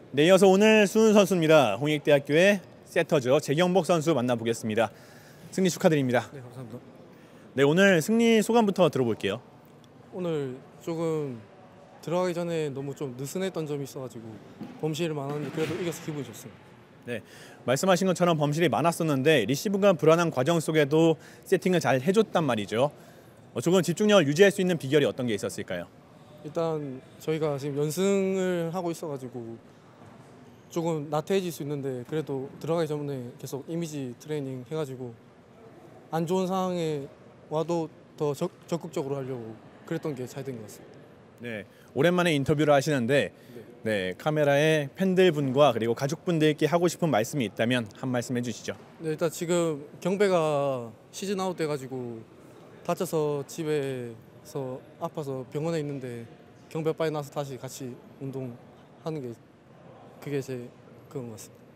네, 이어서 오늘 수훈 선수입니다. 홍익대학교의 세터죠. 재경복 선수 만나보겠습니다. 승리 축하드립니다. 네, 감사합니다. 네, 오늘 승리 소감부터 들어볼게요. 오늘 조금 들어가기 전에 너무 좀 느슨했던 점이 있어가지고 범실을 많았는데 그래도 이겨서 기분이 좋습니다. 네, 말씀하신 것처럼 범실이 많았었는데 리시브가 불안한 과정 속에도 세팅을 잘 해줬단 말이죠. 조금 집중력을 유지할 수 있는 비결이 어떤 게 있었을까요? 일단 저희가 지금 연승을 하고 있어가지고 조금 나태해질 수 있는데 그래도 들어가기 전에 계속 이미지 트레이닝 해가지고 안 좋은 상황에 와도 더 적극적으로 하려고 그랬던 게 잘 된 것 같습니다. 네, 오랜만에 인터뷰를 하시는데 네, 카메라에 팬들분과 그리고 가족분들께 하고 싶은 말씀이 있다면 한 말씀 해주시죠. 네, 일단 지금 경배가 시즌 아웃 돼가지고 다쳐서 집에서 아파서 병원에 있는데 경배 빨리 나서 다시 같이 운동하는 게 그게 제 그런 것 같습니다.